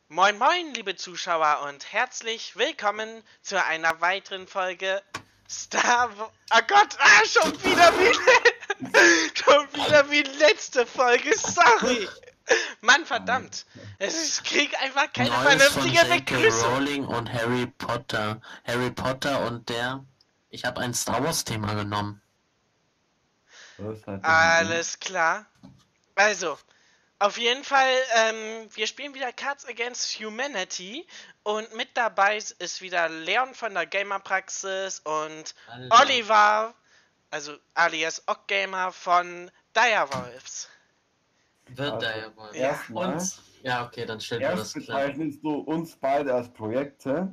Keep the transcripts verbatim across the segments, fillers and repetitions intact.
Moin moin, liebe Zuschauer und herzlich willkommen zu einer weiteren Folge Star Wars. Oh Gott, ah, schon wieder wie schon wieder wie letzte Folge, sorry. Mann, verdammt. Ich krieg einfach keine Neues vernünftige von J K Begrüßung. Rowling und Harry Potter. Harry Potter und der... Ich habe ein Star Wars Thema genommen. Alles klar. Also, auf jeden Fall, ähm, wir spielen wieder Cards Against Humanity und mit dabei ist wieder Leon von der Gamerpraxis und Alter. Oliver, also alias Ockgamer von Direwolves. Wird Also, da ja wohl. erstmal- Und... Ja, okay, dann stellt mir das Erst klar. bezeichnest du uns beide als Projekte.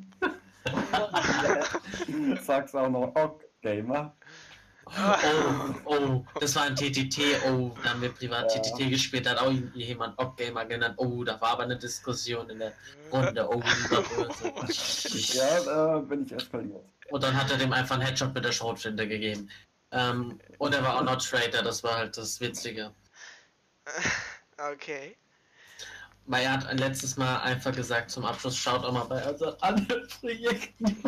Sagst auch noch Ock Gamer. Oh, oh, das war ein T T T. Oh, da haben wir privat Ja. T T T gespielt, da hat auch jemand Ockgamer genannt. Oh, da war aber eine Diskussion in der Runde. Oh, lieber Böse. Ja, da bin ich eskaliert. Und dann hat er dem einfach einen Headshot mit der Schrotflinte gegeben. Ähm, und er war auch noch Traitor, das war halt das Witzige. Okay. Weil er hat ein letztes Mal einfach gesagt zum Abschluss, schaut auch mal bei also anderen Projekten.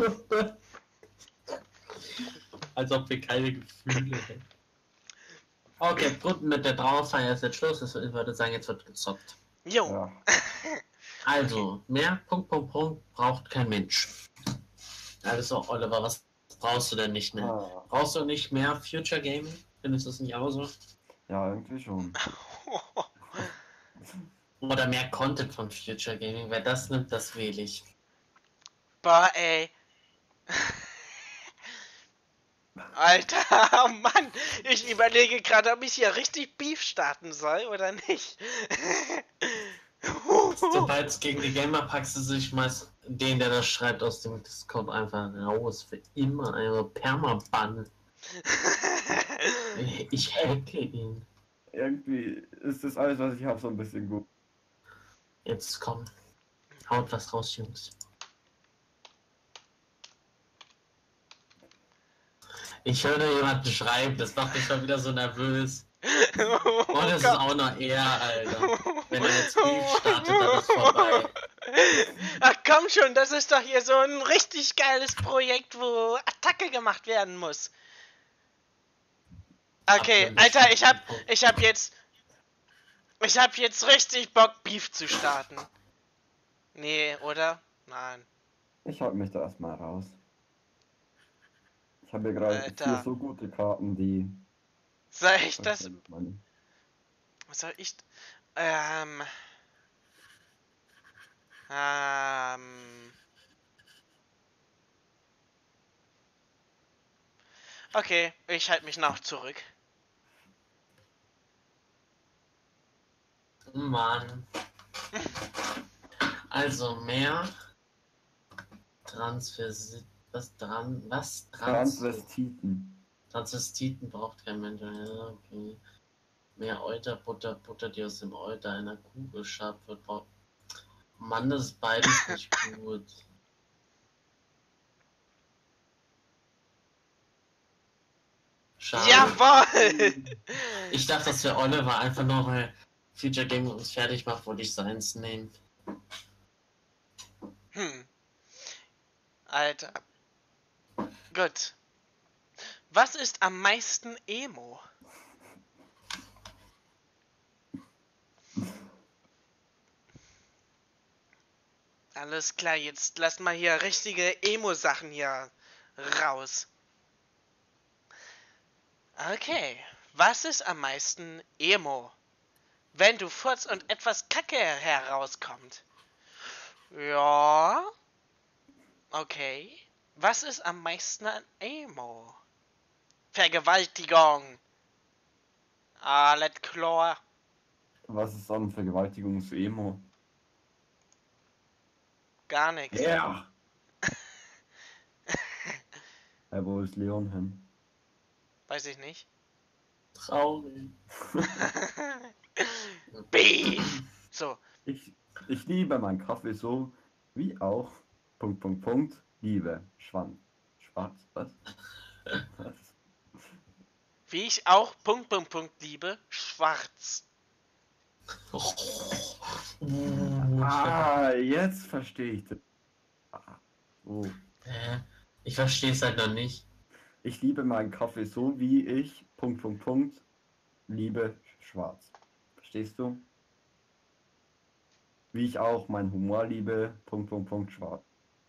Als ob wir keine Gefühle hätten. Okay, gut, mit der Trauerfeier ist jetzt Schluss. Ich würde sagen, jetzt wird gezockt. Jo. Ja. Also, mehr Punkt, Punkt, Punkt braucht kein Mensch. Also, Oliver, was brauchst du denn nicht mehr? Ah, Brauchst du nicht mehr Future Gaming? Findest du das nicht auch so? ja, irgendwie schon. Oder mehr Content von Future Gaming? Wer das nimmt, das wähle ich. Boah, ey. Alter, oh Mann, ich überlege gerade, ob ich hier richtig Beef starten soll oder nicht. Sobald es gegen die Gamerpraxis ist, ich schmeiß den, der das schreibt, aus dem Discord einfach raus. Für immer eine Permaban. Ich hacke ihn. Irgendwie ist das alles, was ich habe, so ein bisschen gut. Jetzt komm. Haut was raus, Jungs. Ich höre da jemanden schreiben, das macht mich schon wieder so nervös. Oh Und es ist Gott. auch noch er, Alter. Wenn er jetzt Beef startet, dann ist vorbei. Ach komm schon, das ist doch hier so ein richtig geiles Projekt, wo Attacke gemacht werden muss. Okay, Alter, ich hab, ich hab jetzt, ich hab jetzt richtig Bock, Beef zu starten. Nee, oder? Nein. Ich halte mich da erstmal raus. Ich habe hier gerade Alter. vier so gute Karten, die. Soll ich das, Meine- was soll ich, ähm, ähm, okay, ich halte mich noch zurück. Mann. Also mehr Transvesti... Was dran... Was? Trans Transvestiten. Transvestiten braucht kein Mensch. Ja, okay. Mehr Euter, Butter, Butter, die aus dem Euter einer Kuh geschabt wird. Braucht... Mann, das ist beides nicht gut. Schade. Jawohl! Ich dachte, das wäre Oliver, einfach nur weil Future Gaming uns fertig macht, wollte ich seins nehmen. Hm. Alter. Gut. Was ist am meisten Emo? Alles klar, jetzt lass mal hier richtige Emo-Sachen hier raus. Okay. Was ist am meisten Emo? Wenn du furzt und etwas Kacke herauskommt. Ja. Okay. Was ist am meisten an Emo? Vergewaltigung. Alles klar. Was ist an Vergewaltigung zu Emo? Gar nichts. Ja! Hey, wo ist Leon hin? Weiß ich nicht. Traurig. Beef. So. Ich, ich liebe meinen Kaffee so, wie auch. Punkt, Punkt, Punkt. Liebe. Schwanz. Schwarz. Was? Was? Wie ich auch Punkt, Punkt, Punkt liebe. Schwarz. Uh, Ah, jetzt verstehe ich das. Ah, oh. Hä? Ich verstehe es halt noch nicht. Ich liebe meinen Kaffee so, wie ich, Punkt, Punkt, Punkt, liebe schwarz. Verstehst du? Wie ich auch meinen Humor liebe, Punkt, Punkt, Punkt, schwarz.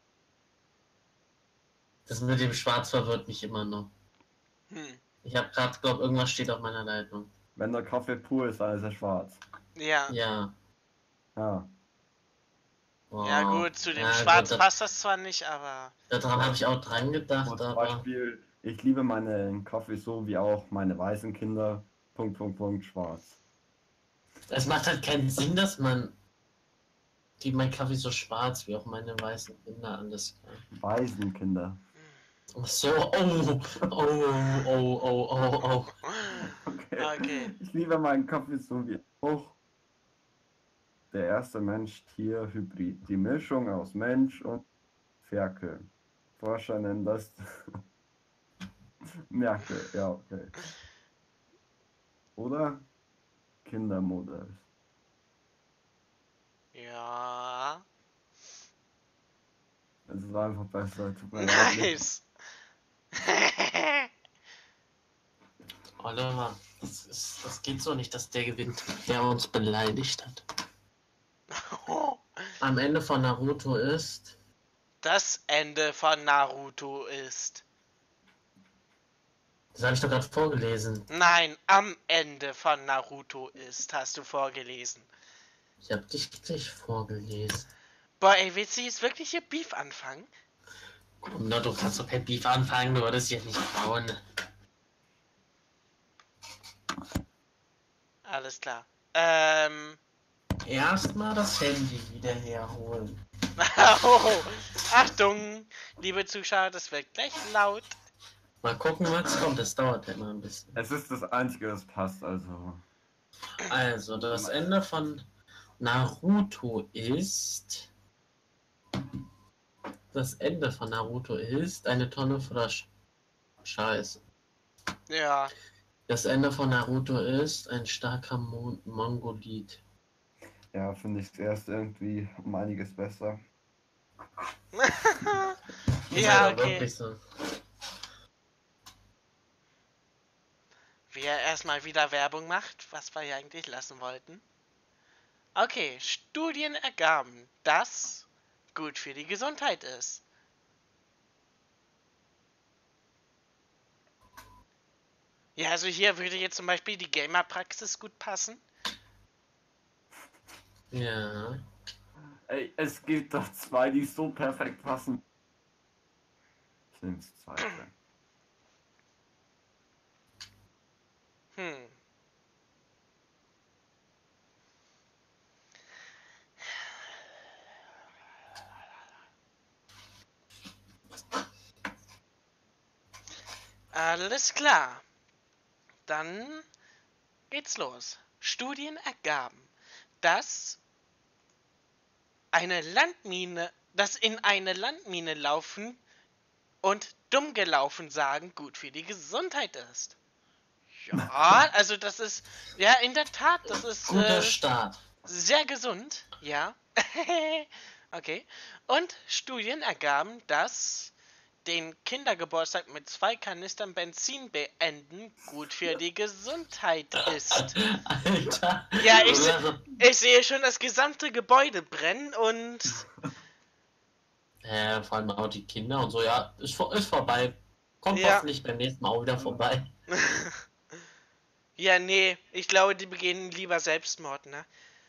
Das mit dem Schwarz verwirrt mich immer noch. Hm. Ich habe gerade, glaube irgendwas steht auf meiner Leitung. Wenn der Kaffee pur ist, dann ist er schwarz. Ja. Ja. Ja. Wow. Ja gut, zu dem Ja, Schwarz gut, passt das zwar nicht, aber... Daran habe ich auch dran gedacht, Und zum aber Beispiel, ich liebe meinen Kaffee so, wie auch meine weißen Kinder, Punkt, Punkt, Punkt, schwarz. es macht halt keinen Sinn, dass man die mein Kaffee so schwarz wie auch meine weißen Kinder alles kann. Weißen Kinder. Ach so, oh, oh, oh, oh, oh, oh. Okay. Okay. Ich liebe meinen Kaffee so wie auch der erste Mensch-Tier-Hybrid. Die Mischung aus Mensch und Ferkel. Forscher nennen das Merkel, ja, okay. Oder Kindermodell. Ja. Es ist einfach besser. Tut mir leid. Nice. Oliver, das, ist, das geht so nicht, dass der gewinnt, der uns beleidigt hat. Am Ende von Naruto ist... Das Ende von Naruto ist... Das habe ich doch gerade vorgelesen. Nein, am Ende von Naruto ist, hast du vorgelesen. Ich habe dich gleich vorgelesen. Boah, ey, willst du jetzt wirklich hier Beef anfangen? Komm, na, du kannst doch kein Beef anfangen, du würdest dich nicht bauen. Alles klar. Ähm... Erstmal das Handy wieder herholen. oh, Achtung, liebe Zuschauer, das wird gleich laut. Mal gucken, was kommt. Das dauert ja immer ein bisschen. Es ist das Einzige, das passt, also. Also, das Ende von Naruto ist... Das Ende von Naruto ist eine Tonne voller Sch Scheiße. Ja. Das Ende von Naruto ist ein starker Mon Mongolit. Ja, finde ich erst irgendwie um einiges besser. Ist ja, aber okay. wirklich so. Wie er erstmal wieder Werbung macht, was wir ja eigentlich lassen wollten. Okay, Studien ergaben, dass gut für die Gesundheit ist. Ja, also hier würde jetzt zum Beispiel die Gamer-Praxis gut passen. Ja. Ey, es gibt doch zwei, die so perfekt passen. Ich nehme das zweite. Hm. Alles klar. Dann geht's los. Studien ergaben, dass eine Landmine, dass in eine Landmine laufen und dumm gelaufen sagen gut für die Gesundheit ist. Ja, also das ist, ja in der Tat, das ist Guter äh, Start. sehr gesund, ja. Okay. Und Studien ergaben, dass den Kindergeburtstag mit zwei Kanistern Benzin beenden gut für die Gesundheit ist. Alter. Ja, ich, se ich sehe schon das gesamte Gebäude brennen und... Äh, vor allem auch die Kinder und so, ja, ist, vor ist vorbei. Kommt Ja. hoffentlich beim nächsten Mal auch wieder vorbei. ja, nee, ich glaube, die begehen lieber Selbstmord, ne?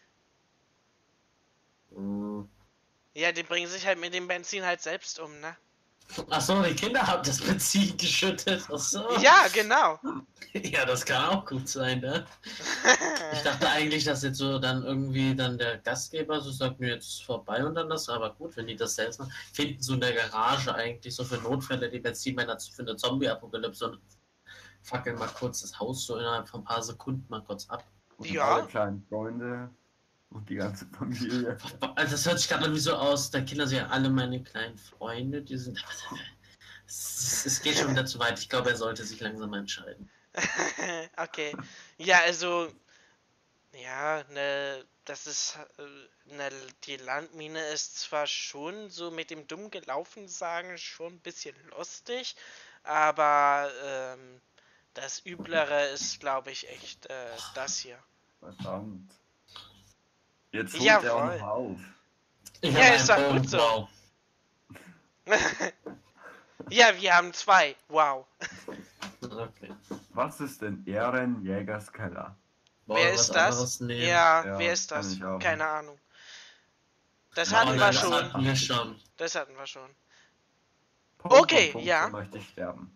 Hm. Ja, die bringen sich halt mit dem Benzin halt selbst um, ne? Achso, die Kinder haben das Benzin geschüttet. Achso. Ja, genau. Ja, das kann auch gut sein, ne? Ich dachte eigentlich, dass jetzt so dann irgendwie dann der Gastgeber so sagt, mir jetzt ist vorbei und dann das, aber gut, wenn die das selbst machen, finden so in der Garage eigentlich so für Notfälle die Benzinmänner für eine Zombie-Apokalypse und fackeln mal kurz das Haus so innerhalb von ein paar Sekunden mal kurz ab. Und Ja. alle kleinen Freunde und die ganze Familie. Also das hört sich gerade irgendwie so aus, da Kinder sind ja alle meine kleinen Freunde, die sind... Es, es geht schon wieder zu weit, ich glaube, er sollte sich langsam entscheiden. okay. Ja, also... Ja, ne, das ist, äh, ne, die Landmine ist zwar schon so mit dem dumm gelaufen sagen schon ein bisschen lustig, aber ähm, das Üblere ist, glaube ich, echt äh, das hier. Verdammt. Jetzt holt er auch noch Jawohl. auf. Ich Ja, habe ist einen doch gut Punkt, so. wow. Ja, wir haben zwei. Wow. Okay. Was ist denn Ehrenjägers Keller? Wer Wollen wir was ist das? anderes nehmen? Ja, Ja, wer ist kann das? ich auch Keine nicht. Ahnung. Das Oh hatten wir nein, das schon. hatten wir schon. Das hatten wir schon. Punkt, Punkt, Okay, Punkt, so ja. möchte ich sterben.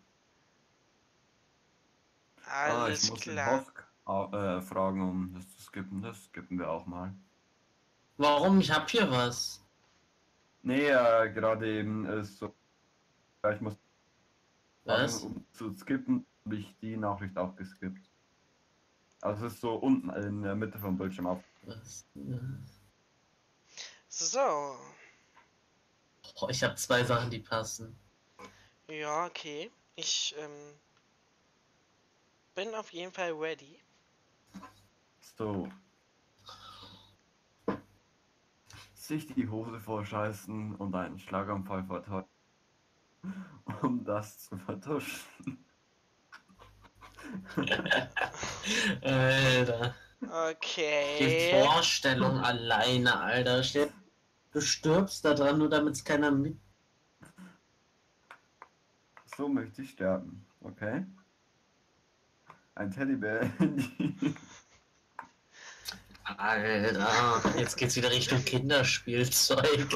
Ah, ich Alles muss den klar. Hosk äh, fragen, um das zu skippen. Das skippen wir auch mal. Warum? Ich hab hier was. Nee, äh, gerade eben ist so. Ja, ich muss fragen, Was? um zu skippen, habe ich die Nachricht auch geskippt. Also es ist so unten in der Mitte vom Bildschirm auf. Was? So. Oh, ich habe zwei Sachen, die passen. Ja, okay. Ich ähm, bin auf jeden Fall ready. So. Sich die Hose vorscheißen und einen Schlaganfall vertäuschen. Um das zu vertuschen. Alter. Die Okay. Vorstellung alleine, Alter. Stell- Du stirbst da dran, nur damit es keiner mit. So möchte ich sterben. Okay? Ein Teddybär in die... Alter, jetzt geht's wieder Richtung Kinderspielzeug.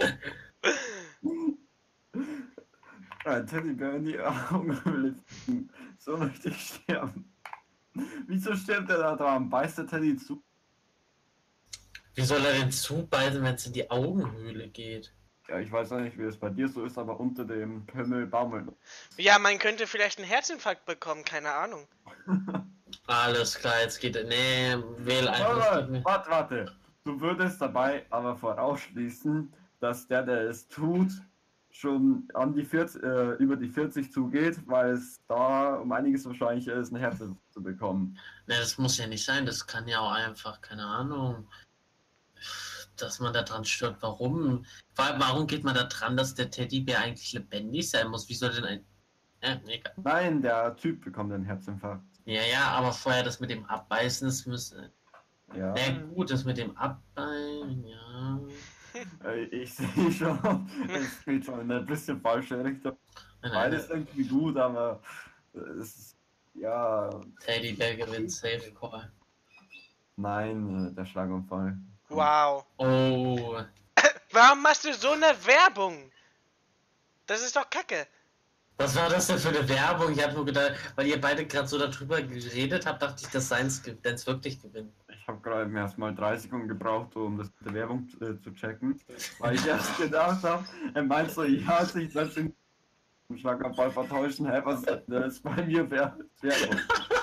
Ein Teddybär in die Augen liften. So möchte ich sterben. Wieso stirbt er da dran? Beißt der Teddy zu? Wie soll er denn zubeißen, wenn es in die Augenhöhle geht? Ja, ich weiß auch nicht, wie es bei dir so ist, aber unter dem Pimmel baumelt. Ja, man könnte vielleicht einen Herzinfarkt bekommen, keine Ahnung. Alles klar, jetzt geht er. Nee, wähl einfach. das geht Warte, mir- warte, warte. Du würdest dabei aber vorausschließen, dass der, der es tut, schon an die vierzig, äh, über die vierzig zugeht, weil es da um einiges wahrscheinlicher ist, ein Herz zu bekommen. Nee, das muss ja nicht sein. Das kann ja auch einfach, keine Ahnung, dass man da dran stirbt. Warum? Vor allem, warum geht man da dran, dass der Teddybär eigentlich lebendig sein muss? Wie soll denn ein. Ja, egal. Nein, der Typ bekommt einen Herzinfarkt. Ja, ja, aber vorher das mit dem Abbeißen, das müsste. Ja, Na gut, das mit dem Abbeißen, ja. äh, ich sehe schon, es geht schon in eine bisschen falsche Richtung. Nein, Beides nein, irgendwie gut, aber es ist, ja, Teddybär gewinnt Safe Call. nein, äh, der Schlaganfall. Wow. Oh. Warum machst du so eine Werbung? Das ist doch Kacke. Was war das denn für eine Werbung? Ich habe nur gedacht, weil ihr beide gerade so darüber geredet habt, dachte ich, dass seins Dance wirklich gewinnt. Ich habe gerade erst mal drei Sekunden gebraucht, um das mit der Werbung äh, zu checken, weil ich erst gedacht habe, er meint so, ja, sich das in den Schlaganfall vertäuschen, hä, was ist das ist bei mir Wer- Werbung?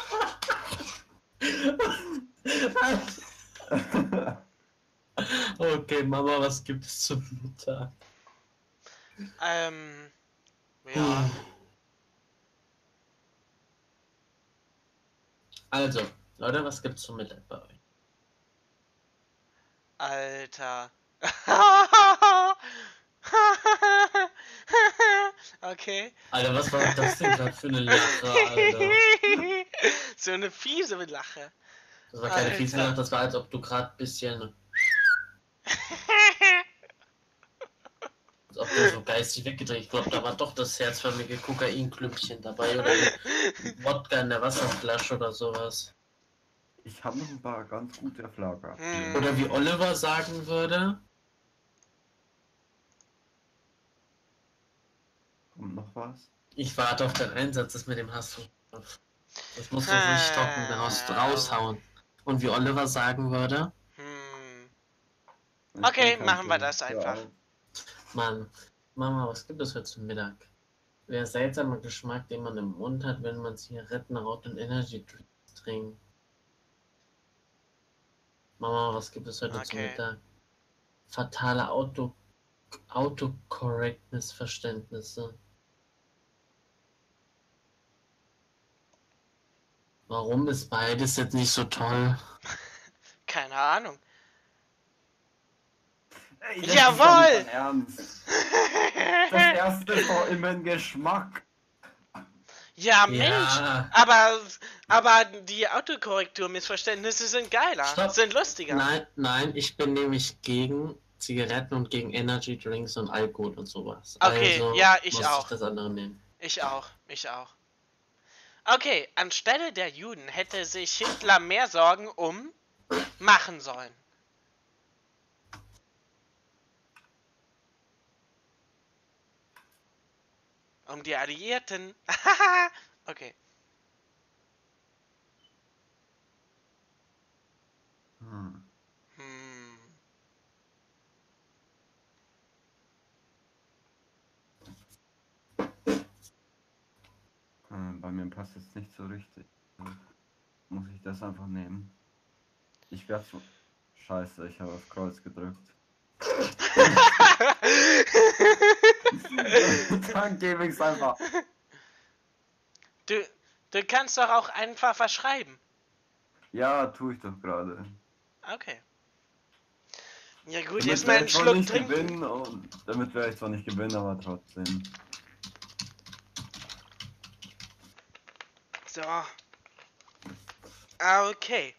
Okay, Mama, was gibt es zum Mittag? Ähm, ja. Also, Leute, was gibt's zum Mittag bei euch? Alter. Okay. Alter, was war das denn gerade für eine Lache, Alter? So eine fiese Lache. Das war keine Alter. fiese Lache, das war, als ob du gerade ein bisschen. Als ob du so geistig weggedreht. Ich glaube, da war doch das herzförmige Kokainklümpchen dabei oder Wodka in der Wasserflasche oder sowas. Ich habe noch ein paar ganz gute auf Lager. Hm. Oder wie Oliver sagen würde. Kommt noch was? Ich warte auf deinen Einsatz, das mit dem Hass. Das musst du nicht stoppen, raus, raushauen. Und wie Oliver sagen würde, Hm. Ich Okay, bin machen wir kein das Kind. einfach. Ja, Mann, Mama, was gibt es heute zum Mittag? Der seltsame Geschmack, den man im Mund hat, wenn man Zigaretten raucht und Energy Drinks trinkt. Mama, was gibt es heute zum Okay. Mittag? Fatale Auto Autocorrect-Missverständnisse. Warum ist beides jetzt nicht so toll? Keine Ahnung. Ey, das Jawohl! ist doch nicht dein Ernst. Das erste ist doch immer ein Geschmack. Ja, Mensch! Ja. Aber, aber die Autokorrektur-Missverständnisse sind geiler, Stopp. sind lustiger. Nein, nein, ich bin nämlich gegen Zigaretten und gegen Energy Drinks und Alkohol und sowas. Okay, also ja, ich muss auch. ich das andere nehmen. Ich auch, ich auch. Okay, anstelle der Juden hätte sich Hitler mehr Sorgen um machen sollen. Um die Alliierten. Okay. Hm. Hm. Hm, Bei mir passt es nicht so richtig. Also muss ich das einfach nehmen. Ich werde so. Scheiße, ich habe auf Kreuz gedrückt. Dann gebe ich es einfach. Du, du kannst doch auch einfach was schreiben. Ja, tue ich doch gerade. Okay. Ja gut, Damit jetzt mal werde einen ich zwar Schluck nicht trinken. gewinnen und damit werde ich zwar nicht gewinnen, aber trotzdem. So. Ah, okay.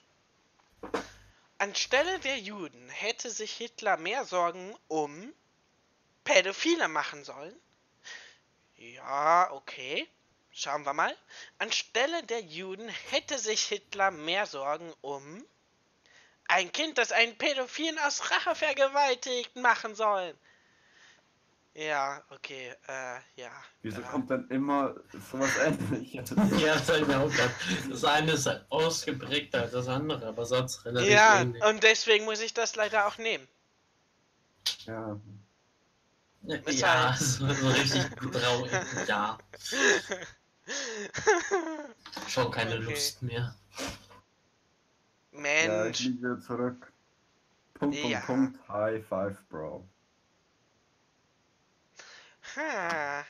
Anstelle der Juden hätte sich Hitler mehr Sorgen um Pädophile machen sollen. Ja, okay. Schauen wir mal. Anstelle der Juden hätte sich Hitler mehr Sorgen um ein Kind, das einen Pädophilen aus Rache vergewaltigt, machen sollen. Ja, okay, äh, ja. Wieso äh. kommt dann immer sowas Ähnliches? Ja, das, ich mir auch grad. Das eine ist halt ausgeprägter als das andere, aber sonst relativ Ja, ähnlich. und deswegen muss ich das leider auch nehmen. Ja. Ist Ja, halt- so, so richtig traurig. Ja, schon keine Okay. Lust mehr. Ja, ich Mensch. liege wieder zurück. Punkt, Ja. Punkt, Punkt. High five, Bro. Ha.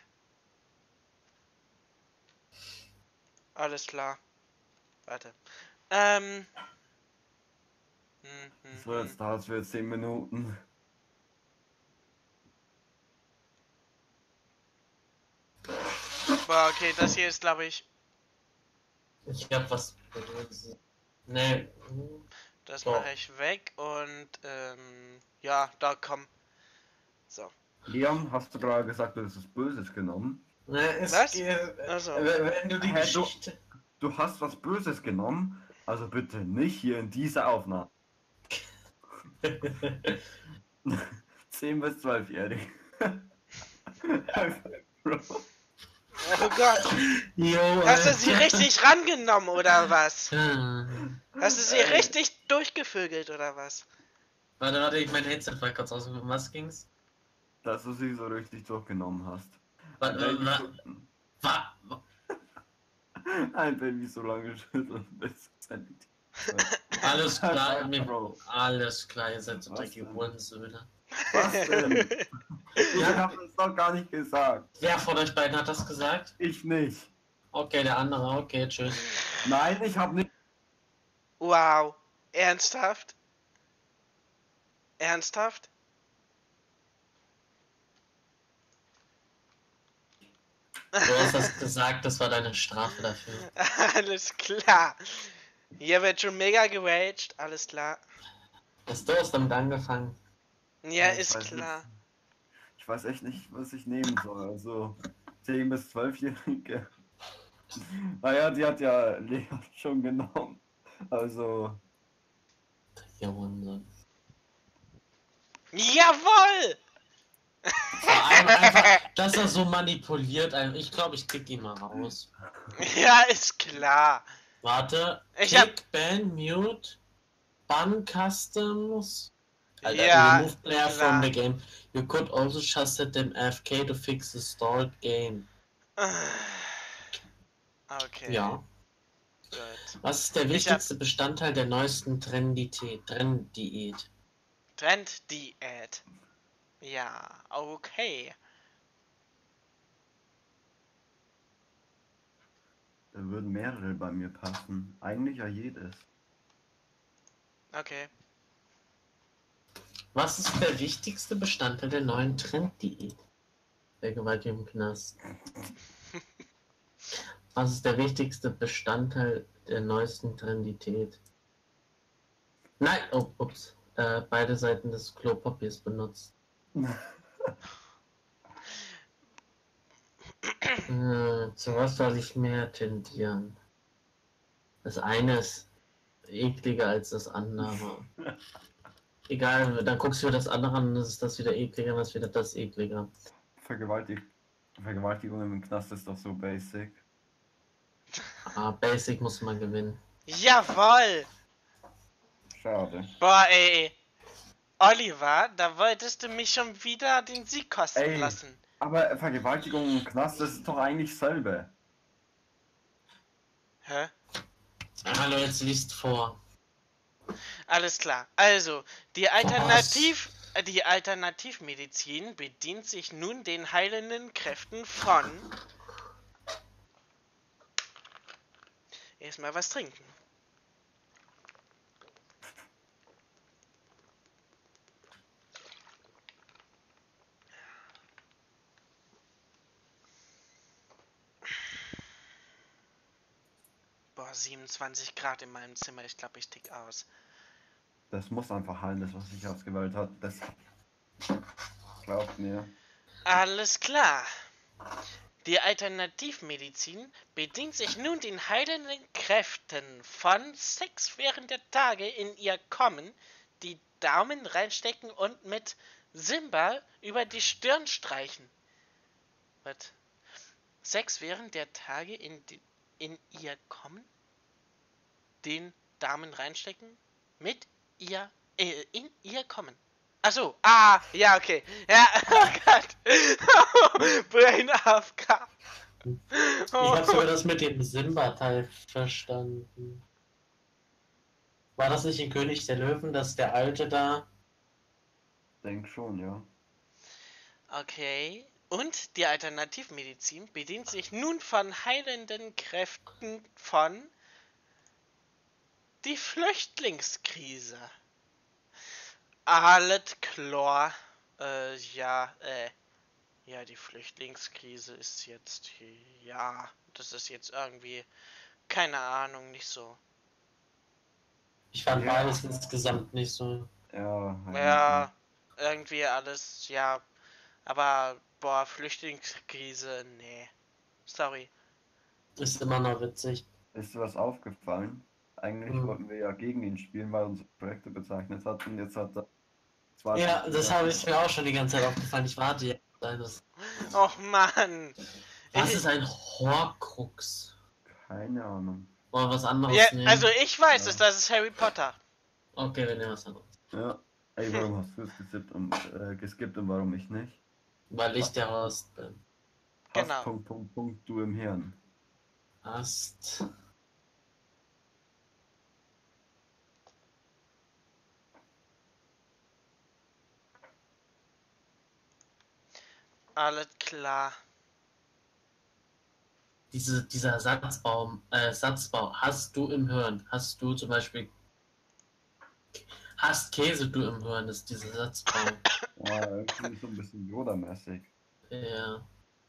Alles klar. Warte. Ähm. Hm, hm, So, jetzt hm. dauert es wieder zehn Minuten. Boah, okay, das hier ist, glaube ich, Ich hab was. Nee. das Doch. mache ich weg und, ähm, ja, da komm. So. Leon, hast du gerade gesagt, du hast was Böses genommen? Nee, es Was? geht- Also. Wenn du die Hä, du- Geschichte. Du hast was Böses genommen? Also bitte nicht hier in dieser Aufnahme. zehn bis zwölf-Jährige. Oh Gott. Jo, Hast du sie Alter. richtig rangenommen, oder was? Ah. Hast du sie Ey. richtig durchgevögelt, oder was? Warte, warte, ich mein Headset war kurz aus. Um was ging's? Dass du sie so richtig durchgenommen hast. Wa- Ein Baby, wa- so, wa- ein Baby so lange schütteln bis es endlich- Alles klar, mir, Bro. alles klar, ihr seid so Was dreckige denn? Hurensöhne. Was denn? Ich Ja. hab es doch gar nicht gesagt. Wer von euch beiden hat das gesagt? Ich nicht. Okay, der andere, okay, tschüss. Nein, ich hab nicht. Wow. Ernsthaft? Ernsthaft? Du hast das gesagt, das war deine Strafe dafür. Alles klar. Hier wird schon mega geraged, alles klar. Hast du hast damit angefangen? Ja, Ich ist weiß klar. nicht. Ich weiß echt nicht, was ich nehmen soll. Also zehn bis zwölf-Jährige. Naja, die hat ja Leon schon genommen. Also. Ja, Hurensohn. Jawohl! Vor allem einfach, dass er so manipuliert. ein- Ich glaube, ich kick ihn mal raus. Ja, ist klar. Warte. Ich Kick, hab- Ban, Mute, Ban Customs. Alter, Ja, remove player klar. from the game. You could also just set them A F K to fix the stalled game. Okay. Ja. Gut. Was ist der Ich hab- wichtigste Bestandteil der neuesten Trendität? Trenddiät. Trend-Diät. Ja, okay. Da würden mehrere bei mir passen. Eigentlich ja jedes. Okay. Was ist der wichtigste Bestandteil der neuen Trenddiät? Vergewaltigung im Knast. Was ist der wichtigste Bestandteil der neuesten Trendität? Nein, oh, ups. Äh, beide Seiten des Klopapiers benutzt. Äh, zu was soll ich mehr tendieren? Das eine ist ekliger als das andere. Egal, dann guckst du dir das andere an, dann ist das wieder ekliger, dann ist wieder das ekliger. Vergewaltig Vergewaltigung im Knast ist doch so basic. Ah, Basic muss man gewinnen. Jawoll! Schade. Boah, ey. Oliver, da wolltest du mich schon wieder den Sieg kosten Ey. lassen. Aber Vergewaltigung im Knast, das ist doch eigentlich selbe. Hä? Hallo, jetzt liest vor. Alles klar. Also, die Alternativ... äh, Die Alternativmedizin bedient sich nun den heilenden Kräften von... Erstmal was trinken. Boah, siebenundzwanzig Grad in meinem Zimmer. Ich glaube, ich tick aus. Das muss einfach heilen, das was sich ausgewählt hat. Das glaubt mir. Alles klar. Die Alternativmedizin bedient sich nun den heilenden Kräften von Sex während der Tage in ihr Kommen, die Daumen reinstecken und mit Simba über die Stirn streichen. Was? Sex während der Tage in, die, in ihr Kommen? Den Daumen reinstecken? Mit ihr, äh, in ihr Kommen. Achso, ah, ja, okay. Ja, oh Gott. Brain A F K. Ich habe sogar das mit dem Simba-Teil verstanden. War das nicht in König der Löwen, dass der Alte da... Denk schon, ja. Okay. Und die Alternativmedizin bedient sich nun von heilenden Kräften von die Flüchtlingskrise. Alles klar. Äh, ja, äh. Ja, die Flüchtlingskrise ist jetzt, ja, das ist jetzt irgendwie, keine Ahnung, nicht so. Ich fand Ja. beides insgesamt nicht so. Ja, Ja, irgendwie alles, ja, aber, boah, Flüchtlingskrise, nee. Sorry. Ist immer noch witzig. Ist dir was aufgefallen? Eigentlich Hm. wollten wir ja gegen ihn spielen, weil er unsere Projekte bezeichnet hat und jetzt hat er zwei. Ja, das habe ich mir auch schon die ganze Zeit aufgefallen. Ich warte jetzt. Das. Och, Mann. Was Ich- ist ein Horcrux? Keine Ahnung. Wollen wir was anderes Ja, nehmen? also ich weiß Ja. es, das ist Harry Potter. Okay, wir nehmen was anderes. Ja. Ey, warum hast du es geskippt und, äh, geskippt und warum ich nicht? Weil ich der Host bin. Hast Genau. Punkt, Punkt, Punkt, du im Hirn. Hast. Alles klar. Diese, dieser Satzbaum, äh, Satzbau, hast du im Hirn? Hast du zum Beispiel. Hast Käse du im Hirn, ist dieser Satzbau. Ja, irgendwie so ein bisschen Yoda-mäßig. Ja.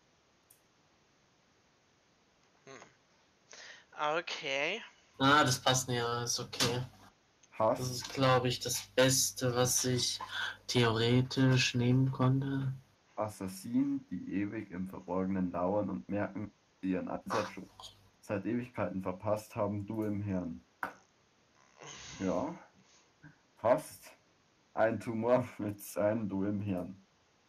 Okay. Ah, das passt nicht, aber ist okay. Das Hast ist, glaube ich, das Beste, was ich theoretisch nehmen konnte. Assassinen, die ewig im Verborgenen lauern und merken, die ihren Einsatz schon seit Ewigkeiten verpasst haben, du im Hirn. Ja. Hast ein Tumor mit seinem Du im Hirn.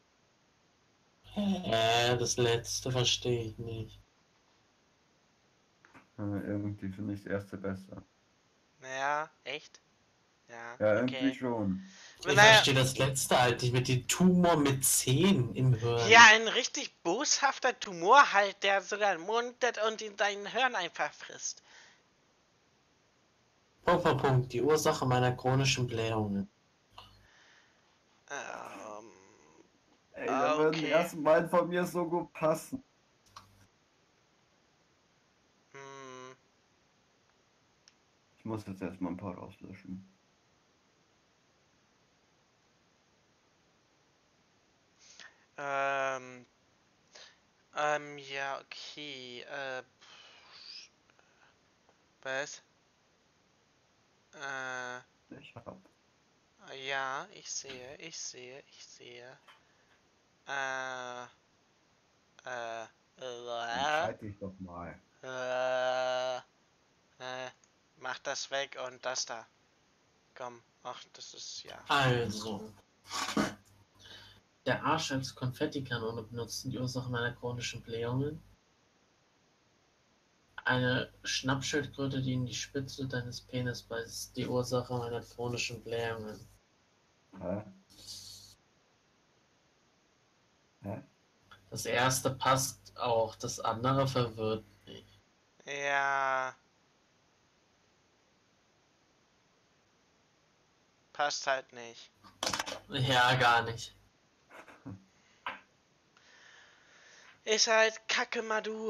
Äh, das letzte verstehe ich nicht. Äh, irgendwie finde ich das erste besser. Ja, echt? Ja, Ja, irgendwie okay. schon. Ich Naja. verstehe das letzte halt nicht mit dem Tumor mit Zehen im Hirn. Ja, ein richtig boshafter Tumor halt, der sogar den Mund und in dein Hirn einfach frisst. Punkt, Punkt, Punkt. Die Ursache meiner chronischen Blähungen. Ähm, Ey, da würden die Okay. ersten beiden von mir so gut passen. hm, Ich muss jetzt erstmal ein paar rauslöschen. Ähm, ähm, ja, okay, äh, was? Äh, Ich hab. ja, ich sehe, ich sehe, ich sehe. Äh, äh, äh, Entscheid dich doch mal. äh, äh, mach das weg und das da. Komm, ach, das ist, ja. Also, der Arsch als Konfettikanone benutzen die Ursache meiner chronischen Blähungen. Eine Schnappschildkröte, die in die Spitze deines Penis beißt, ist die Ursache meiner chronischen Blähungen. Hä? Hä? Das erste passt auch, das andere verwirrt mich. Ja. Passt halt nicht. Ja, gar nicht. Ist halt Kacke, Madu.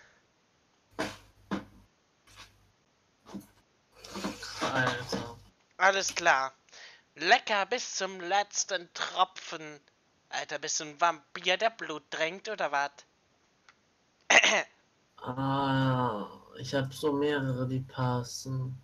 Also, Alles klar. Lecker bis zum letzten Tropfen. Alter, bist du ein Vampir, der Blut drängt, oder was? ah, ich habe so mehrere, die passen.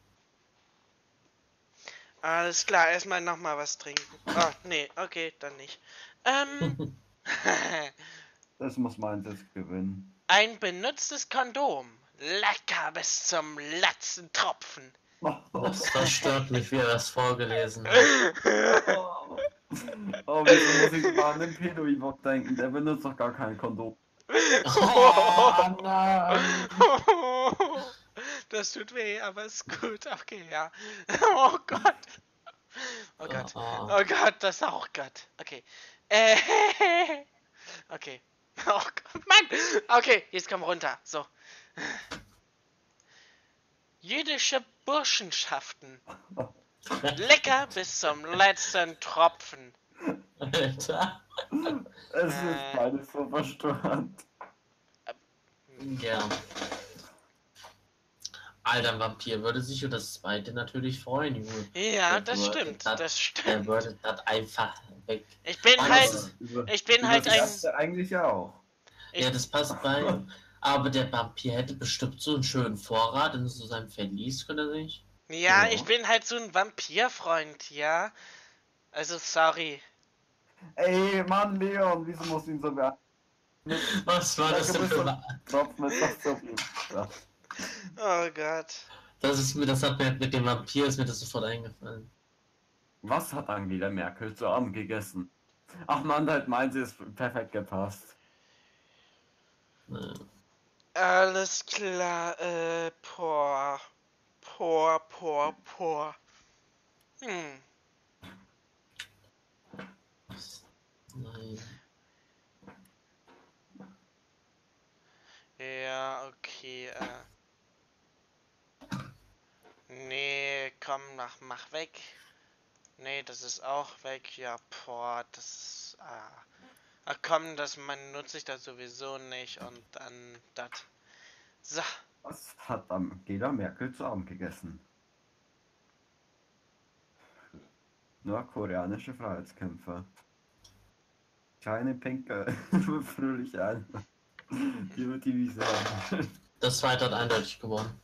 Alles klar, erstmal nochmal was trinken. Oh, nee, okay, dann nicht. Ähm. Das muss man jetzt gewinnen. Ein benutztes Kondom. Lecker bis zum letzten Tropfen. Das verstört mich, wie er das vorgelesen hat. Oh, oh, wieso muss ich immer an den Pedo-Evok denken? Der benutzt doch gar kein Kondom. Oh, nein. Das tut weh, aber ist gut. Okay, ja. Oh Gott. Oh Gott. Oh. Oh Gott, das ist auch Gott. Okay. Äh, okay. Oh Gott, Mann. Okay, jetzt komm runter. So. Jüdische Burschenschaften. Lecker bis zum letzten Tropfen. Alter. Es Äh. ist beides so verstörend. Ja. Alter, Vampir würde sich über das zweite natürlich freuen, Junge. Ja, Der das würde stimmt. das- Das Der stimmt. würde das einfach weg. Ich bin Aber halt. das- Über- Ich bin über halt das ein. erste eigentlich ja auch. Ich, Ja, das passt bei ihm. Aber der Vampir hätte bestimmt so einen schönen Vorrat in so seinem Verlies, könnte er nicht? ja, Ja. ich bin halt so ein Vampirfreund, ja. Also sorry. Ey, Mann, Leon, wieso musst du ihn so behandeln? Was war das denn für ein Tropfen ist das so viel. Ja. Oh Gott. Das ist mir, das hat mir mit dem Vampir ist mir das sofort eingefallen. Was hat Angela Merkel zu Abend gegessen? Ach man, halt meint sie ist perfekt gepasst. Äh, Alles klar, äh, por. Por, por, por. Hm. Nein. Ja, okay, äh. Nee, komm, mach, mach weg. Nee, das ist auch weg. Ja, boah, das ist. Ah. Ach komm, das man nutze ich das sowieso nicht und dann das. So. Was hat Angela Merkel zu Abend gegessen? Nordkoreanische Freiheitskämpfer. Kleine pinke, fröhliche Alter. Die wird die Wiese haben. Das zweite hat eindeutig gewonnen.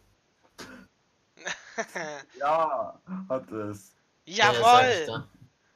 Ja, hat es. Ja, sag ich Jawohl! da.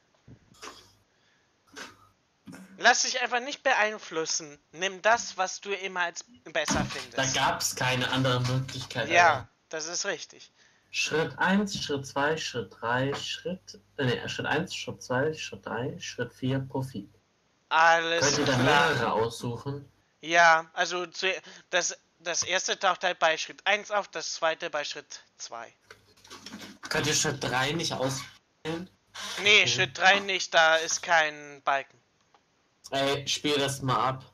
Lass dich einfach nicht beeinflussen. Nimm das, was du immer als besser Da findest. gab es keine andere Möglichkeit. Ja, das ist richtig. Schritt eins, Schritt zwei, Schritt drei, Schritt. Äh, nee, Schritt eins, Schritt zwei, Schritt drei, Schritt vier, Profit. Alles Könnt ihr da klar. mehrere aussuchen? Ja, also zu, das, das erste taucht halt bei Schritt eins auf, das zweite bei Schritt zwei. Könnt ihr Schritt drei nicht auswählen? Nee, Okay. Schritt drei nicht, da ist kein Balken. Ey, spiel das mal ab.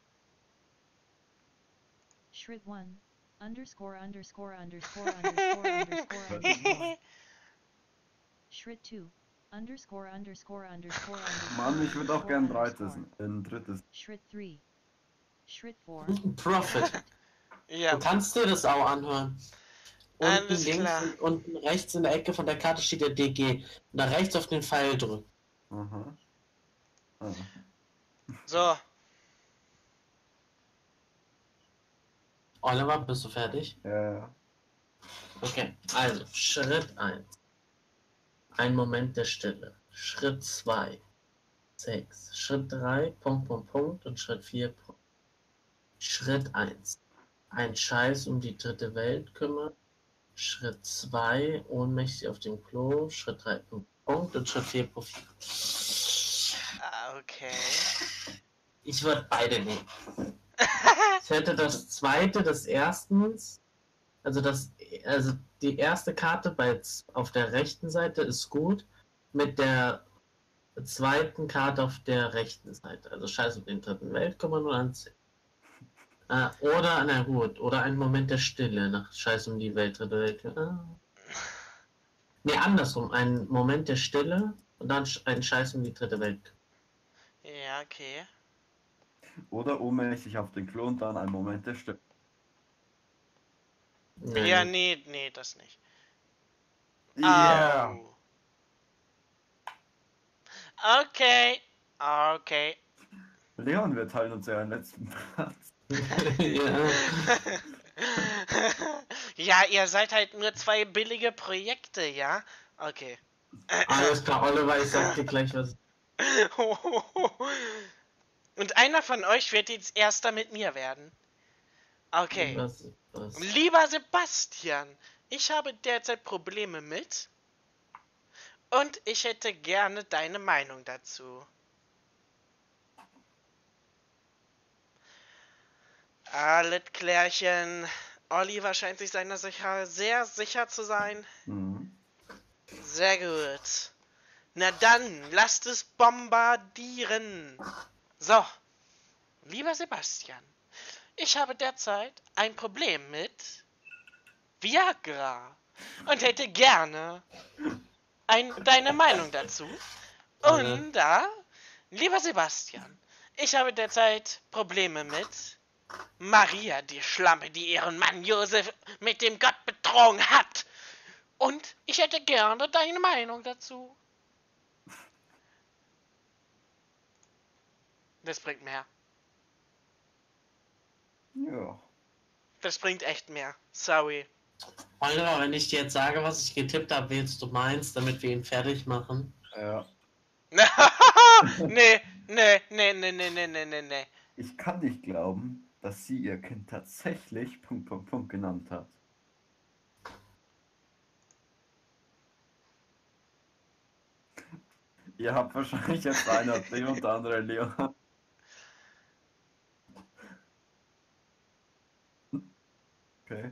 Shrit one underscore underscore underscore underscore underscore underscore. Shrit two underscore underscore underscore underscore. Mann, ich würde auch underscore gern underscore. dreites, ein drittes. Shrit three. Shrit four. Profit. Ja, Du kannst dir das auch anhören. Unten Alles links klar. und unten rechts in der Ecke von der Karte steht der D G. Und da rechts auf den Pfeil drücken. Aha. Ah. So, Oliver, bist du fertig? Ja, ja. Okay, also Schritt eins. Ein Moment der Stille. Schritt zwei. sechs. Schritt drei. Punkt, Punkt, Punkt. Und Schritt vier. Punkt. Schritt eins. Ein Scheiß um die dritte Welt kümmern. Schritt zwei. Ohnmächtig auf dem Klo. Schritt drei. Punkt, Punkt. Und Schritt vier. Profil. ah, okay. Ich würde beide nehmen. Ich hätte das zweite, das erstens, also das, also die erste Karte bei, auf der rechten Seite ist gut, mit der zweiten Karte auf der rechten Seite, also Scheiß um den dritten Welt kann man nur anziehen. Äh, oder, na gut, oder ein Moment der Stille nach Scheiß um die Welt, dritte Welt. Ah. Ne, andersrum, ein Moment der Stille und dann ein Scheiß um die dritte Welt. Ja, okay. Oder ohnmächtig auf den Klo und dann ein Moment der Stille. Nee. Ja, nee, nee, das nicht. Yeah! Au. Okay. Okay. Leon, wir teilen uns ja einen letzten Platz. Ja. Ja, ihr seid halt nur zwei billige Projekte, ja? Okay. Alles klar, Oliver, ich sag dir gleich was. Und einer von euch wird jetzt erster mit mir werden. Okay. Was, was? Lieber Sebastian, ich habe derzeit Probleme mit. Und ich hätte gerne deine Meinung dazu. Alles klärchen. Oliver scheint sich seiner Sache sehr sicher zu sein. Mhm. Sehr gut. Na dann, lasst es bombardieren. So, lieber Sebastian, ich habe derzeit ein Problem mit Viagra und hätte gerne ein, deine Meinung dazu. Und da, lieber Sebastian, ich habe derzeit Probleme mit Maria, die Schlampe, die ihren Mann Josef mit dem Gott betrogen hat. Und ich hätte gerne deine Meinung dazu. Das bringt mehr. Ja. Das bringt echt mehr. Sorry. Oliver, wenn ich dir jetzt sage, was ich getippt habe, wählst du meins, damit wir ihn fertig machen. Ja. nee, nee, nee, nee, nee, nee, nee, nee, nee. Ich kann nicht glauben, dass sie ihr Kind tatsächlich Punkt, Punkt, Punkt genannt hat. Ihr habt wahrscheinlich jetzt einer Leo und der andere Leo. Okay.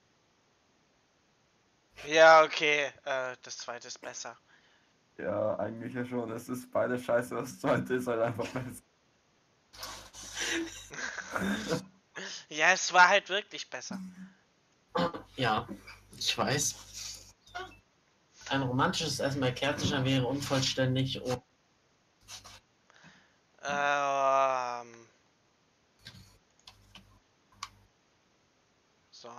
Ja, okay. Äh, das zweite ist besser. Ja, eigentlich ja schon. Es ist beide scheiße, das zweite ist halt einfach besser. Ja, es war halt wirklich besser. Ja, ich weiß. Ein romantisches Essen bei Kerzenschein wäre unvollständig. Oh, Ähm. So.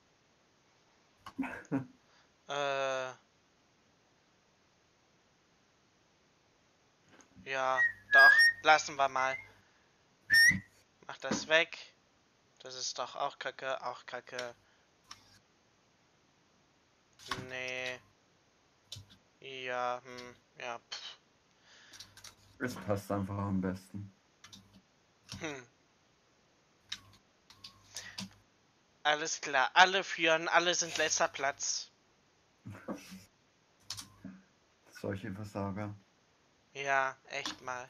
äh. Ja, doch. Lassen wir mal. Mach das weg. Das ist doch auch Kacke, auch Kacke. Nee. Ja, hm, ja, pff. Es passt einfach am besten. Hm. Alles klar, alle führen, alle sind letzter Platz. Solche Versager. Ja, echt mal.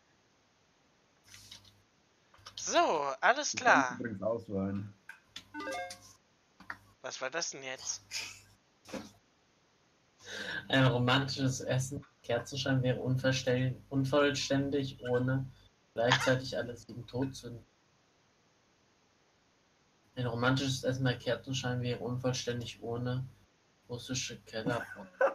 So, alles Du kannst klar. übrigens auswählen. Was war das denn jetzt? ein romantisches Essen, Kerzenschein wäre unverstell- unvollständig, ohne gleichzeitig alle sieben Todsünden. Ein romantisches Essen bei Kerzenschein wäre unvollständig, ohne russische Keller.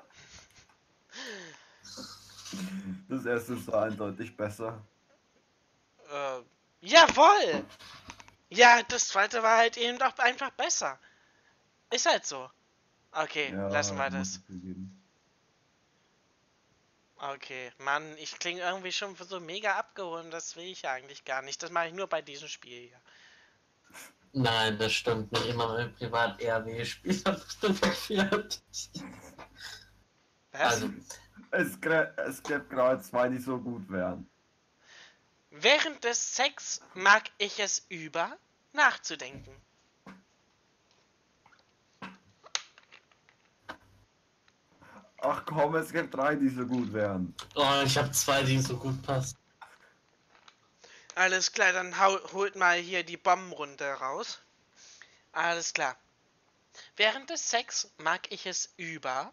Das erste ist so eindeutig besser. Äh, jawohl! Ja, das zweite war halt eben doch einfach besser. Ist halt so. Okay, Ja, lassen wir muss das. ich zugeben. Okay, Mann, ich klinge irgendwie schon so mega abgehoben, das will ich ja eigentlich gar nicht. Das mache ich nur bei diesem Spiel hier. Nein, das stimmt nicht. Immer wenn privat R W-Spiel fertig. Was? Also, Es, grä- es gibt gerade zwei, die so gut wären. Während des Sex mag ich es über, nachzudenken. Ach komm, es gibt drei, die so gut wären. oh, ich habe zwei, die so gut passen. Alles klar, dann hau holt mal hier die Bombenrunde raus. Alles klar. Während des Sex mag ich es über,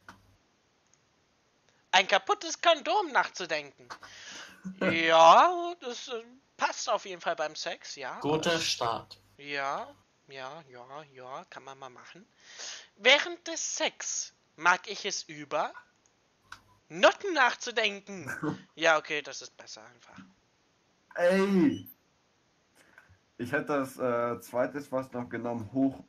ein kaputtes Kondom nachzudenken. Ja, das äh, passt auf jeden Fall beim Sex, ja. Guter Das- Start. Ja, ja, ja, ja, kann man mal machen. Während des Sex mag ich es über, Nutten nachzudenken. Ja, okay, das ist besser einfach. Ey! Ich hätte das äh, zweites was noch genommen. Hoch,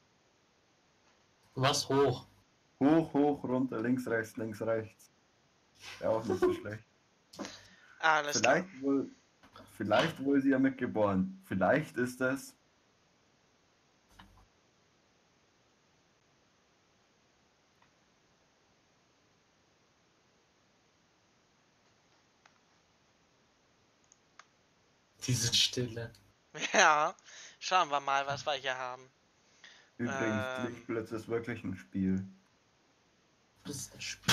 Was hoch? hoch, hoch, runter, links, rechts, links, rechts. Ja, auch nicht so schlecht. Alles klar. Vielleicht wohl, vielleicht wohl sie damit geboren. Vielleicht ist es. Diese Stille. Ja, schauen wir mal, was wir hier haben. Übrigens, Ähm. Lichtblitz ist wirklich ein Spiel. Das ist ein Spiel.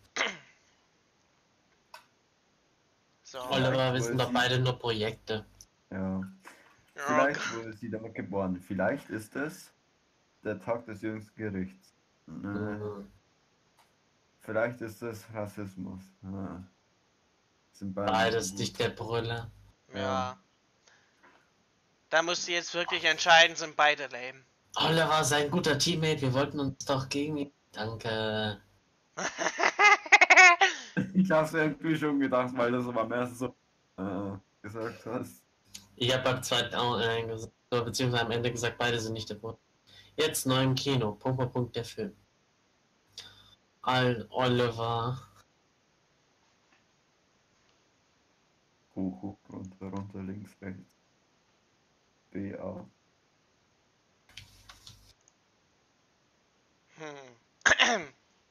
So. Oliver, wir sind doch beide nur Projekte. Ja. Ja, Vielleicht wurde sie damit geboren. Vielleicht ist es der Tag des jüngsten Gerichts. Äh, Mhm. Vielleicht ist es Rassismus. Äh. Sind beide Beides gut. nicht der Brüller. ja. Da musst du jetzt wirklich entscheiden, sind beide lame. Oliver ist ein guter Teammate, wir wollten uns doch gegen ihn. Danke. Ich hab's irgendwie schon gedacht, weil du so beim ersten so äh, gesagt hast. Ich habe beim zweiten auch äh, gesagt, beziehungsweise am Ende gesagt, beide sind nicht der Brüller. Jetzt neu im Kino. Punkt, Punkt, Punkt, der Film. Al Oliver. Hoch, hoch, runter, runter, links, rechts. B, A. Hm.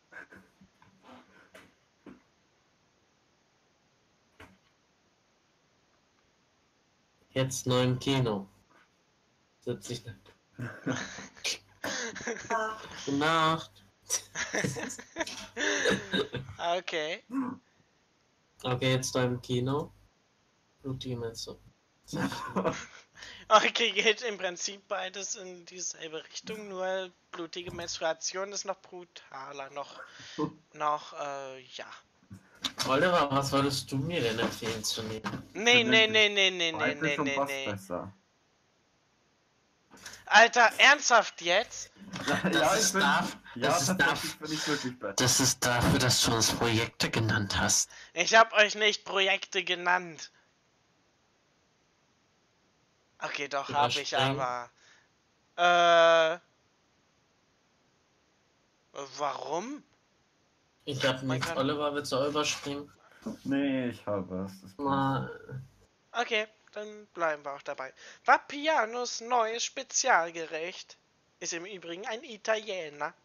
Jetzt neu im Kino. Setz dich da. Gute Nacht. Okay. Okay, jetzt neu im Kino. Blutige Messer. Okay, geht im Prinzip beides in dieselbe Richtung, nur blutige Menstruation ist noch brutaler, noch, noch, äh, ja. Oliver, was würdest du mir denn empfehlen zu nehmen? Nee, nee, nee, nee, nee, nee, Beide nee, schon nee, fast nee. besser. Alter, ernsthaft jetzt? ja, ist ich bin, darf- ja, das ist tatsächlich darf- finde ich wirklich besser. Das ist dafür, dass du uns Projekte genannt hast. Ich hab euch nicht Projekte genannt. Okay, doch, hab ich Überspringen. aber. Äh. Warum? Ich hab Man nichts. kann- Oliver, willst du auch überspringen? Nee, ich habe was. Das passt. Mal. Okay, dann bleiben wir auch dabei. Vapianos neues Spezialgericht ist im Übrigen ein Italiener.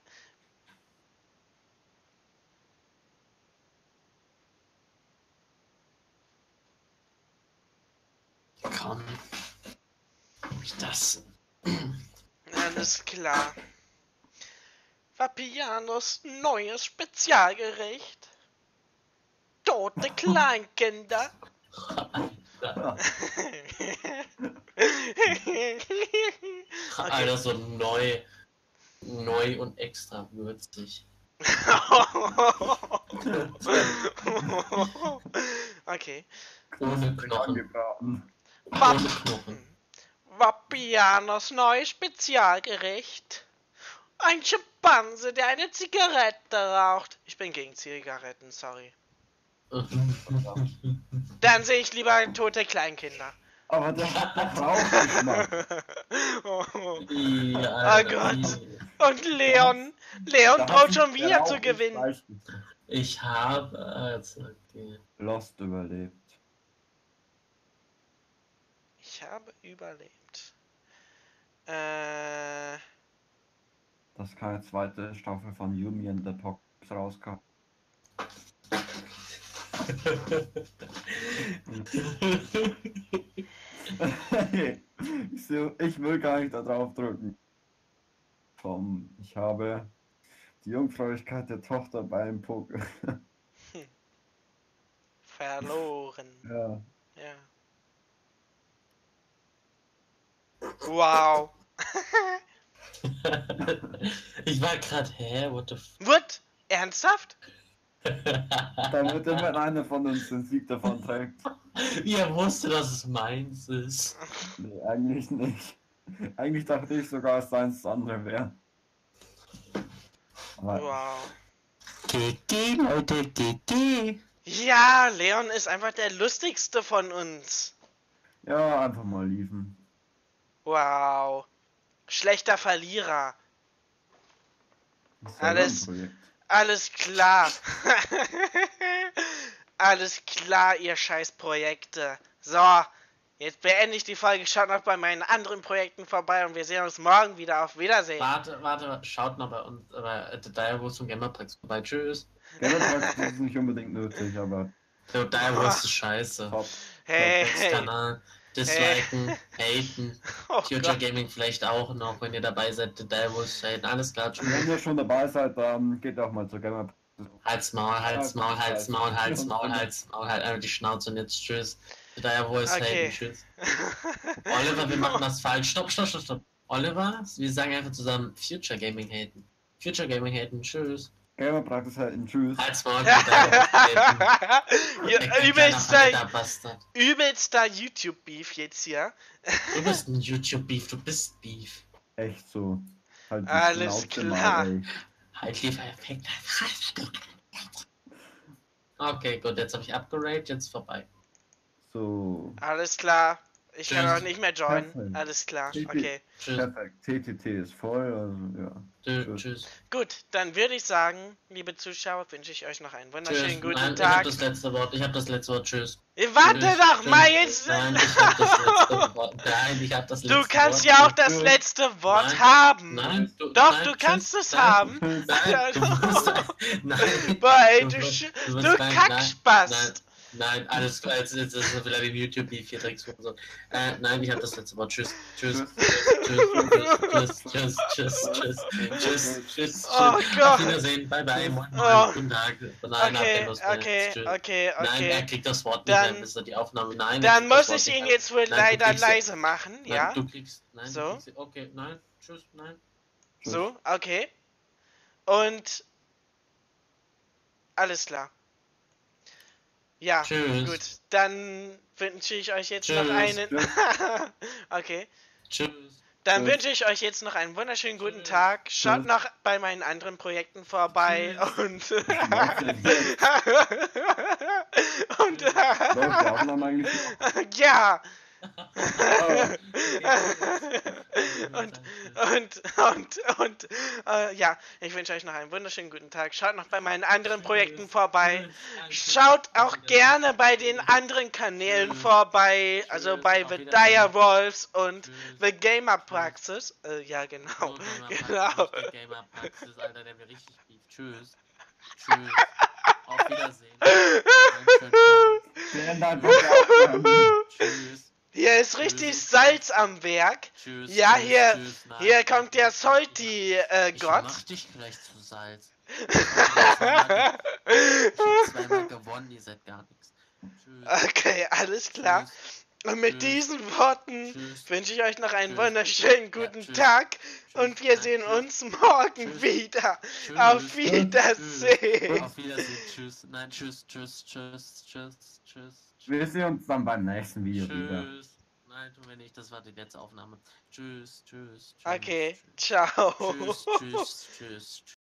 Komm. Ich das. Alles klar. Vapianos neues Spezialgericht. Tote Kleinkinder. Ja. Alter, so neu. Neu und extra würzig. Okay. Ohne Knochen. Angebraten. Ohne Knochen. Vapianos neues Spezialgericht. Ein Schimpanse, der eine Zigarette raucht. Ich bin gegen Zigaretten, sorry. Dann sehe ich lieber tote Kleinkinder. Aber der hat doch Rauchgeschmack. Oh Ja, Gott. Und Leon. Leon Da hat traut sich schon der wieder Rauch zu ins gewinnen. Fleisch gesetzt. Ich habe. Also, okay. Lost überlebt. Ich habe überlebt. Äh. Dass keine zweite Staffel von Yumi and the Pox rauskam. ich, so- ich will gar nicht da drauf drücken. Komm, ich habe die Jungfräulichkeit der Tochter beim Poker. Verloren. ja. Ja. Wow. Ich war gerade, hä, what the f... What? Ernsthaft? Damit immer einer von uns den Sieg davon trägt. Ihr wusstet, dass es meins ist. Nee, eigentlich nicht. Eigentlich dachte ich sogar, dass eins das andere wäre. Aber Wow. G G, Leute, G G. Ja, Leon ist einfach der lustigste von uns. ja, einfach mal liefen. Wow. Schlechter Verlierer. Das ist ja Alles- ein Projekt. Alles klar. Alles klar, ihr scheiß Projekte. So, jetzt beende ich die Folge. Schaut noch bei meinen anderen Projekten vorbei und wir sehen uns morgen wieder. Auf Wiedersehen. Warte, warte, schaut noch bei uns, bei The Direwolves und Gamerprax vorbei. Tschüss. Gamerprax ist nicht unbedingt nötig, aber The Direwolves ist scheiße. top. Hey, hey. Kanal, disliken, haten. Oh Future Gott. Gaming vielleicht auch noch, wenn ihr dabei seid. The Direwolves haten. Alles klar, tschüss. Wenn ihr schon dabei seid, dann geht auch mal zur Gamerprax. Hals, Maul, Hals, Maul, Hals, Maul, Hals, Maul, Hals, Maul, halt einfach die Schnauze und jetzt tschüss. Da wo es Okay. haten, tschüss. Oliver, wir machen das falsch. Stopp, stopp, stopp, stopp. Oliver, wir sagen einfach zusammen Future Gaming haten. Future Gaming haten, tschüss. Gamerpraxis halten, tschüss. Hals, Maul, da haten. Ja, übelster, Bastard. übelster YouTube-Beef jetzt hier. Du bist ein YouTube-Beef, du bist Beef. Echt so. Halt die Alles Schnauze klar. Mal, ey. Halt lieber perfekt. Okay, gut, jetzt habe ich abgeratet, jetzt vorbei. So. Alles klar. Ich kann Tschüss. auch nicht mehr joinen. Perfekt. Alles klar. Tschüss. Okay. Tschüss. Perfekt. T T T ist voll, also ja. Tschüss. Tschüss. Tschüss. Gut, dann würde ich sagen, liebe Zuschauer, wünsche ich euch noch einen wunderschönen Tschüss. guten Nein, ich hab Tag. das letzte Wort. Ich habe das letzte Wort. Tschüss. Warte Tschüss. doch Tschüss. mal jetzt. Nein, ich hab das letzte Wort. Nein, ich hab das letzte Du Wort. kannst ja auch das Tschüss. letzte Wort Nein. haben. Nein, du, Doch, nein, du tschüss. kannst es Nein. haben. Nein, du musst. Nein. Boah, ey, Du du, musst- Sch- du musst du sagen, Kackspast. Nein, alles klar, jetzt, jetzt ist es wieder den YouTube-Beef hier direkt so. Äh, nein, ich hab das letzte Wort. Tschüss. Tschüss. Tschüss. Tschüss. Tschüss. Tschüss. Tschüss. Tschüss. Tschüss. Oh Auf Gott. Wiedersehen. Bye bye. Moin, Oh. moin. Guten Tag. Nein, habt Okay, ihr Lust mehr? okay, Tschüss. okay, Nein, er okay. kriegt das Wort nicht Dann- mehr, bis er die Aufnahme. Nein, er Dann kriegt das muss Wort ich nicht ihn mehr. jetzt wohl Nein, du leider kriegst- leise machen, Nein, ja? Du kriegst. Nein, So? du kriegst. Okay, nein. Tschüss. Nein. Tschüss. So, okay. Und alles klar. Ja, Tschüss. gut. Dann wünsche ich euch jetzt noch Tschüss. einen. Tschüss. Okay. Tschüss. Dann Tschüss. wünsche ich euch jetzt noch einen wunderschönen guten Tschüss. Tag. Schaut Tschüss. noch bei meinen anderen Projekten vorbei und und Läuft die Aufnahme eigentlich noch? ja. Ah, Und, und, und, und, äh, ja, ich wünsche euch noch einen wunderschönen guten Tag. Schaut noch bei meinen anderen Projekten vorbei. Schaut auch gerne bei den anderen Kanälen vorbei, also bei The Direwolves und The Gamer Praxis. Äh, ja, genau. Genau. Gamer Praxis, Alter, der mir richtig lieb. Tschüss. Tschüss. Auf Wiedersehen. Einen schönen Tag. vielen Dank für die Aufnahme. Tschüss. Hier ist richtig Salz am Werk. Tschüss. Ja, tschüss, hier, tschüss, nein. hier kommt der Salty äh, Ich Gott. mach dich gleich zu Salz. Ich hab zweimal gewonnen, ihr seid gar nichts. Tschüss. Okay, alles klar. Tschüss. Und mit Tschüss. diesen Worten Tschüss. wünsche ich euch noch einen Tschüss. wunderschönen guten tschüss. Tag Tschüss. und wir Nein, sehen tschüss. uns morgen Tschüss. wieder. Tschüss. Auf Tschüss. Wiedersehen. Auf Wiedersehen. Tschüss. Nein, tschüss, tschüss, tschüss, tschüss, tschüss. Wir sehen uns dann beim nächsten Video wieder. Tschüss. Nein, tun wir nicht, das war die letzte Aufnahme. Tschüss, tschüss, tschüss. Okay, Tschüss, ciao. tschüss, tschüss, tschüss.